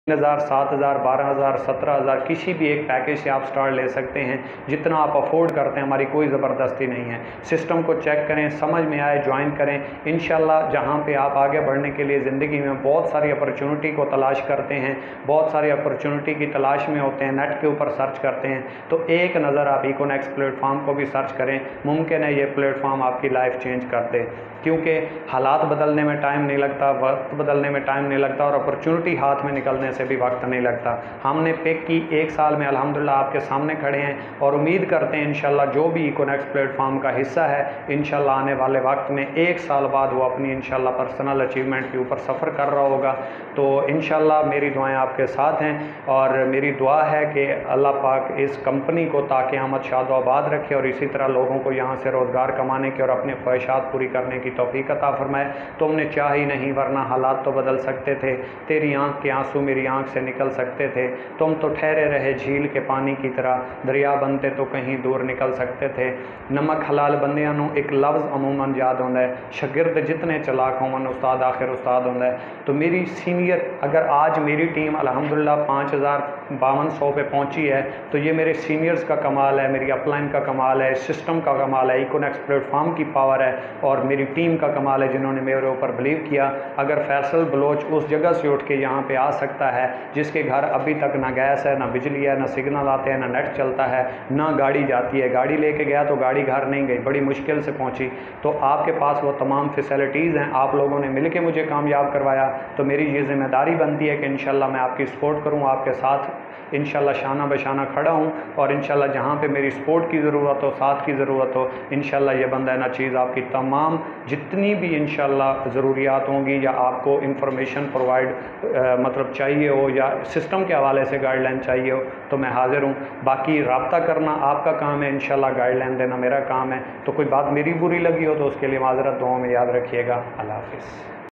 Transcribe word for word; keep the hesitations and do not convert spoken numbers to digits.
تین ہزار سات ہزار بارہ ہزار سترہ ہزار کسی بھی ایک پیکیج سے آپ سٹارٹ لے سکتے ہیں، جتنا آپ افورڈ کرتے ہیں، ہماری کوئی زبردستی نہیں ہے۔ سسٹم کو چیک کریں، سمجھ میں آئے جوائن کریں، انشاءاللہ جہاں پہ آپ آگے بڑھنے کے لیے زندگی میں بہت ساری اپرچونٹی کو تلاش کرتے ہیں، بہت ساری اپرچونٹی کی تلاش میں ہوتے ہیں، نیٹ کے اوپر سرچ کرتے ہیں، تو ایک نظر آپ ایکونیکس پلیٹ فارم کو بھی سرچ کریں، ممکن ہے یہ پلیٹ فارم آپ کی لائف چینج کر دے، کیونکہ حالات بدلنے میں ٹائم نہیں لگتا، وقت بدلنے میں ٹائم نہیں لگتا، اور اپرچونٹی ہاتھ میں نکلنے سے بھی وقت نہیں لگتا۔ ہم نے پک کی ایک سال میں الحمدللہ آپ کے سامنے کھڑے ہیں، اور امید کرتے ہیں انشاءاللہ جو بھی ایکونیکس پلیٹ فارم کا حصہ ہے انشاءاللہ آنے والے وقت میں ایک سال بعد وہ اپنی انشاءاللہ پرسنل اچیومنٹ کے اوپر سفر کر رہا ہوگا۔ تو انشاءاللہ میری دعائیں آپ کے ساتھ ہیں، اور میری دعا ہے کہ اللہ پاک اس کمپنی کو تا قیامت شاد و آباد رکھے، اور اسی طرح لوگوں کو یہاں سے روزگار کمانے کی اور اپنے خواہشات پوری کرنے کی توفیق عطا فرمائے۔ تم نے چاہ ہی نہیں، ورنہ حالات تو بدل سکتے تھے، تیری آنکھ کے آنسو میری آنکھ سے نکل سکتے تھے، تم تو ٹھہرے رہے جھیل کے پانی کی طرح، دریا بنتے تو کہیں دور نکل سکتے تھے۔ نمک حلال بندیاں نو ایک لفظ عموماً یاد ہوتا ہے، شاگرد جتنے چلاک ہوں استاد آخر استاد ہوتا ہے۔ تو میری سینئر، اگر آج میری ٹیم الحمدللہ پانچ ہزار باون سو پہ پہنچی ہے تو یہ میرے سینئرز کا کمال ہے، میری اپ لائن کا کمال ہے، سسٹم کا کمال ہے، ایکونیکس پلیٹ فارم کی پاور ہے، اور میری ٹیم کا کمال ہے جنہوں نے میرے اوپر بلیو کیا۔ اگر فیصل بلوچ اس جگہ سے اٹھ کے یہاں پہ آ سکتا ہے جس کے گھر ابھی تک نہ گیس ہے، نہ بجلی ہے، نہ سگنل آتے ہیں، نہ نیٹ چلتا ہے، نہ گاڑی جاتی ہے، گاڑی لے کے گیا تو گاڑی گھر نہیں گئی، بڑی مشکل سے پہنچی، تو آپ کے پاس وہ تمام فیسلٹیز ہیں، آپ لوگوں نے مل کے مجھے کامیاب کروایا، تو میری یہ ذمہ داری بنتی ہے کہ انشاءاللہ میں آپ کی سپورٹ کروں، آپ کے ساتھ انشاءاللہ شانہ بشانہ کھڑا ہوں، اور انشاءاللہ جہاں پہ میری سپورٹ کی ضرورت ہو، ساتھ کی ضرورت ہو، انشاءاللہ یہ بندہ نا چیز آپ کی تمام جتنی بھی انشاءاللہ ضروریات ہوں گی، یا آپ کو انفارمیشن پرووائڈ مطلب چاہیے ہو، یا سسٹم کے حوالے سے گائیڈ لائن چاہیے ہو، تو میں حاضر ہوں۔ باقی رابطہ کرنا آپ کا کام ہے، انشاءاللہ گائیڈ لائن دینا میرا کام ہے، تو کوئی بات میری بری لگی ہو تو اس کے لیے معذرت، دعاؤں میں یاد رکھیے گا۔ اللہ حافظ۔